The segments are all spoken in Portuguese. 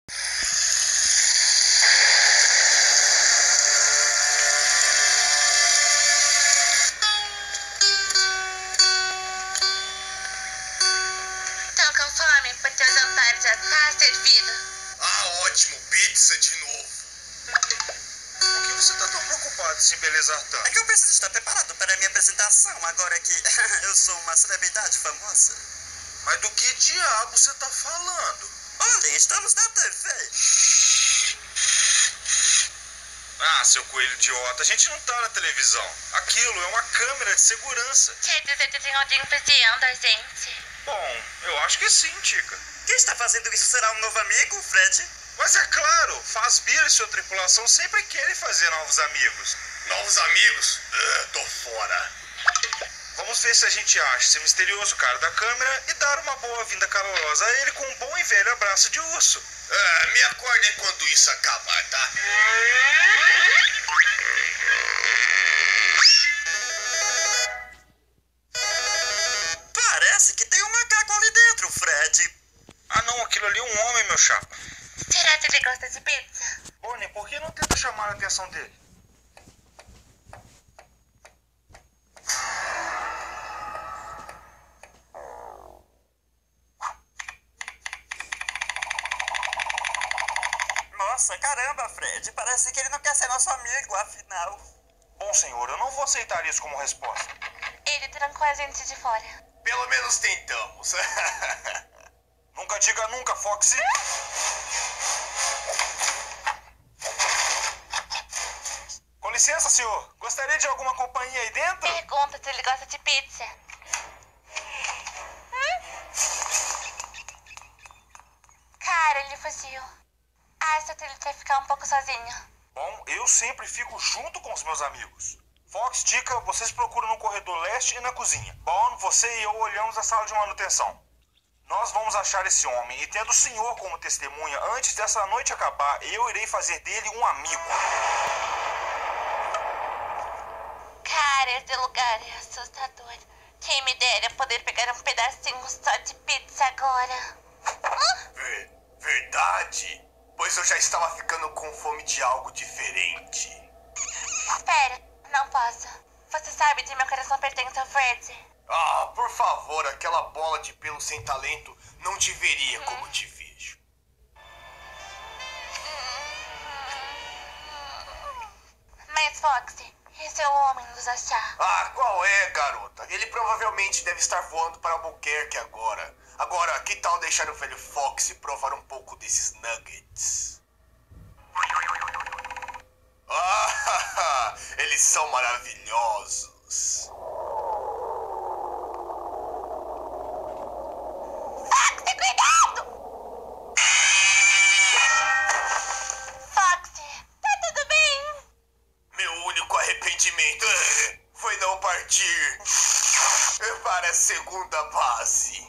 Tô com fome porque o jantar já tá servido. Ah, ótimo. Pizza de novo. Por que você tá tão preocupado em se embelezar tanto? É que eu preciso estar preparado para a minha apresentação, agora que eu sou uma celebridade famosa. Mas do que diabo você tá falando? Olhem, estamos na TV. Ah, seu coelho idiota, a gente não tá na televisão. Aquilo é uma câmera de segurança. Quer dizer que tem alguém vigiando a gente? Bom, eu acho que sim, Tica. Quem está fazendo isso será um novo amigo, Fred? Mas é claro, Fazbear e sua tripulação sempre querem fazer novos amigos. Novos amigos? Tô fora. Vamos ver se a gente acha esse misterioso cara da câmera e dar uma boa-vinda calorosa a ele com um bom e velho abraço de urso. Me acordem quando isso acabar, tá? Parece que tem um macaco ali dentro, Fred. Ah não, aquilo ali é um homem, meu chapa. Será que ele gosta de pizza? Bonnie, por que não tenta chamar a atenção dele? Nossa, caramba, Fred. Parece que ele não quer ser nosso amigo, afinal. Bom, senhor, eu não vou aceitar isso como resposta. Ele trancou a gente de fora. Pelo menos tentamos. Nunca diga nunca, Foxy. Com licença, senhor. Gostaria de alguma companhia aí dentro? Pergunta se ele gosta de pizza. Cara, ele fugiu. Acho que ele quer ficar um pouco sozinho. Bom, eu sempre fico junto com os meus amigos. Fox, Tica, vocês procuram no corredor leste e na cozinha. Bom, você e eu olhamos a sala de manutenção. Nós vamos achar esse homem e, tendo o senhor como testemunha, antes dessa noite acabar, eu irei fazer dele um amigo. Cara, esse lugar é assustador. Quem me dera poder pegar um pedacinho só de pizza agora. Verdade? Pois eu já estava ficando com fome de algo diferente. Espera, não posso. Você sabe que meu coração pertence ao Fred. Ah, por favor, aquela bola de pelo sem talento não te veria como te vejo. Mas, Foxy, esse é o homem nos achar. Ah, qual é, garota? Ele provavelmente deve estar voando para Albuquerque agora. Agora, que tal deixar o velho Fox provar um pouco desses nuggets? Ah, eles são maravilhosos. Foxy, cuidado! Foxy, tá tudo bem? Meu único arrependimento foi não partir para a segunda base.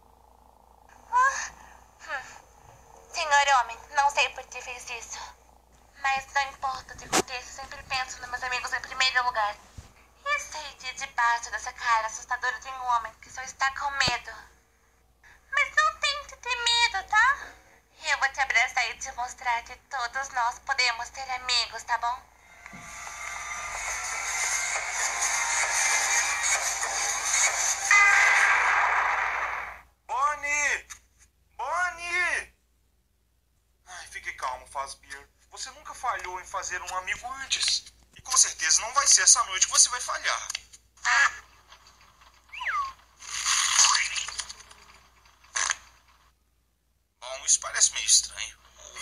Senhor homem, não sei por que fez isso. Mas não importa o que aconteça, sempre penso nos meus amigos em primeiro lugar. E sei que debaixo dessa cara assustadora tem um homem que só está com medo. Mas não tem que ter medo, tá? Eu vou te abraçar e te mostrar que todos nós podemos ser amigos, tá bom? Bonnie! Bonnie! Ai, fique calmo, Fazbear. Você nunca falhou em fazer um amigo antes. E com certeza não vai ser essa noite que você vai falhar. Bom, isso parece meio estranho.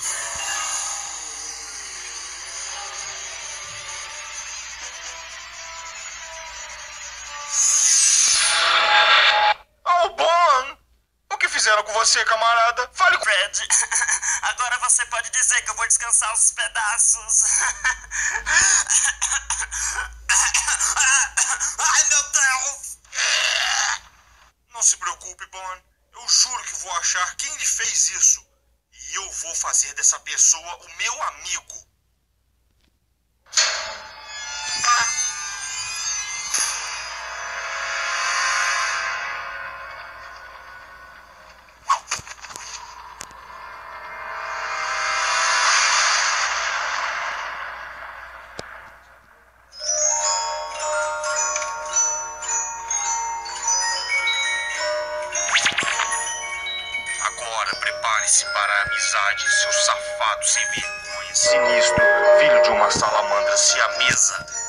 Oh, Bon! O que fizeram com você, camarada? Fale com... Fred, agora você pode dizer que eu vou descansar os pedaços. Ai, meu Deus! Não se preocupe, Bon. Eu juro que vou achar quem lhe fez isso. E eu vou fazer dessa pessoa o meu amigo. Prepare-se para a amizade, seu safado sem vergonha, sinistro, filho de uma salamandra siamesa.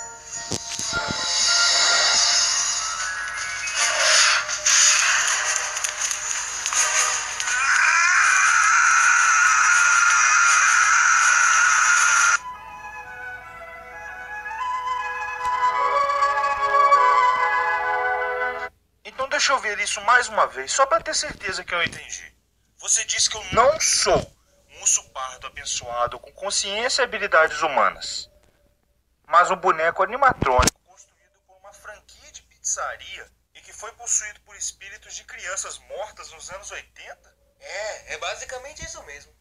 Então deixa eu ver isso mais uma vez, só para ter certeza que eu entendi. Você disse que eu não sou um urso pardo abençoado com consciência e habilidades humanas, mas um boneco animatrônico construído por uma franquia de pizzaria e que foi possuído por espíritos de crianças mortas nos anos 80? É basicamente isso mesmo.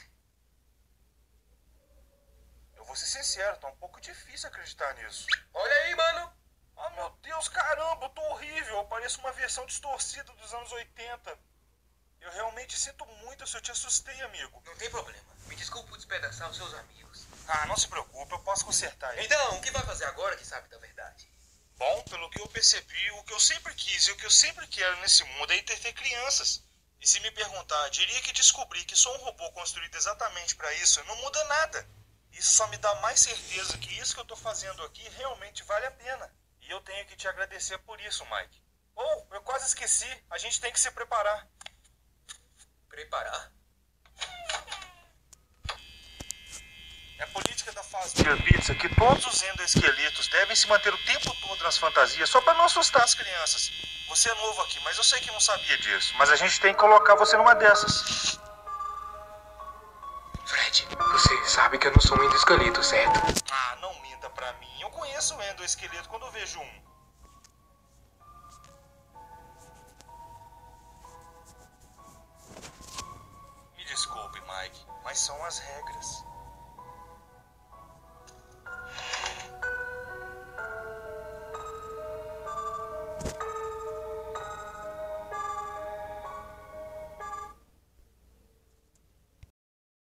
Eu vou ser sincero, tá um pouco difícil acreditar nisso. Olha aí, mano. Ah, meu Deus, caramba, eu tô horrível. Eu pareço uma versão distorcida dos anos 80. Eu realmente sinto muito se eu te assustei, amigo. Não tem problema. Me desculpe por despedaçar os seus amigos. Ah, não se preocupe, eu posso consertar isso. Então, o que vai fazer agora que sabe da verdade? Bom, pelo que eu percebi, o que eu sempre quis e o que eu sempre quero nesse mundo é entreter crianças. E se me perguntar, diria que descobri que sou um robô construído exatamente para isso não muda nada. Isso só me dá mais certeza que isso que eu tô fazendo aqui realmente vale a pena. E eu tenho que te agradecer por isso, Mike. Oh, eu quase esqueci. A gente tem que se preparar. Preparar? É política da Fazbear Pizza que todos os endoesqueletos devem se manter o tempo todo nas fantasias só para não assustar as crianças. Você é novo aqui, mas eu sei que não sabia disso. Mas a gente tem que colocar você numa dessas. Fred, você sabe que eu não sou um endoesqueleto, certo? Ah, não minta pra mim. Eu conheço o endoesqueleto quando eu vejo um. Me desculpe, Mike, mas são as regras.